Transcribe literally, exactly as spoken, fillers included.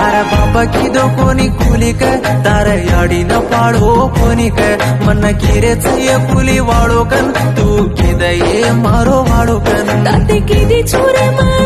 तारा बाबा की दो कोनी कुली के तारा याडी न पाड़ो कोनी के मन कीरे चाहिए कुली वाड़ो कन तू किदये मारो वाड़ो कन ताते की दी छोरे